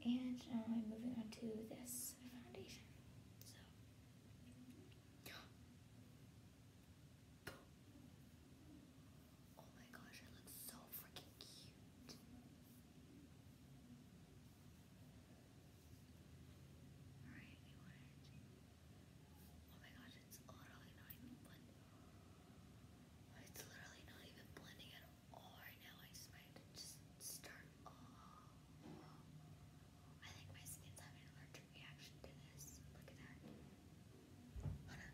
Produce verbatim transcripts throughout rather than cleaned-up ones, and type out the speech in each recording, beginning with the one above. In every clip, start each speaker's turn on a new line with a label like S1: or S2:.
S1: And now I'm moving on to this foundation. So, oh my gosh, it looks so freaking cute. Alright, we want it. Oh my gosh, it's literally not even blending. It's literally not even blending at all right now. I just might just start. Oh, I think my skin's having an allergic reaction to this. Look at that. Hold on.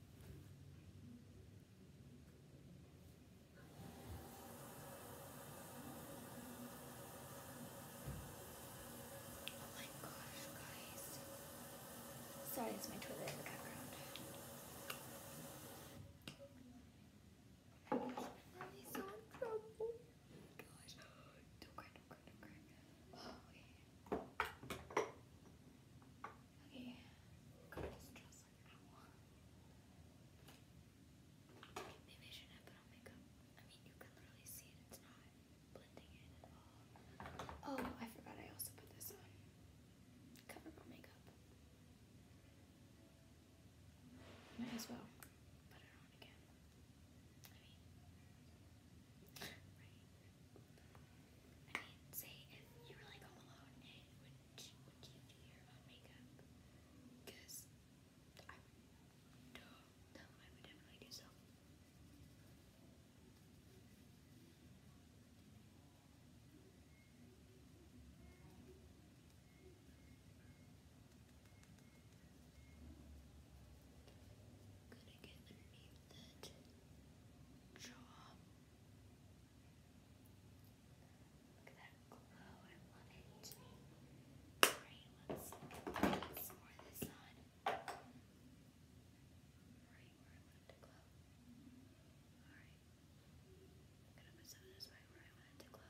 S1: Oh my gosh, guys. Sorry, it's my toilet in the background. Oh my gosh, I'm really so in trouble. Oh my gosh. Don't cry, don't cry, don't cry. Oh, okay. Okay. God, this dress like ow. Maybe I shouldn't have put on makeup. I mean, you can literally see it. It's not blending in at all. Oh, I forgot I also put this on. CoverGirl makeup. Might as well put it on again. I mean, right. I mean, say if you were like home alone, and would, would you do your own makeup? Because I would, duh, no, I would definitely do so. Gonna get underneath that jaw. Look at that glow, I love it. Alright, let's put some more of this on. Right where I want it to glow. Alright. I'm gonna put some of this right where I want it to glow.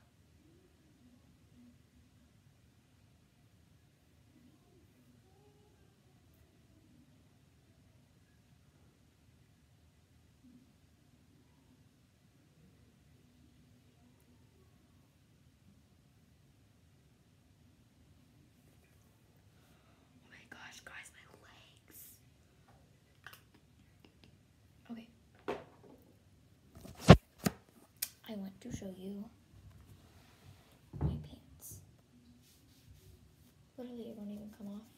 S1: Oh my gosh, guys, my legs. Okay. I want to show you my pants. Literally, it won't even come off.